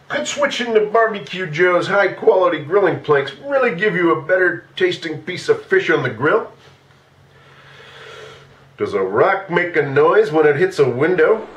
Could switching to Barbeque Joe's high-quality grilling planks really give you a better tasting piece of fish on the grill? Does a rock make a noise when it hits a window?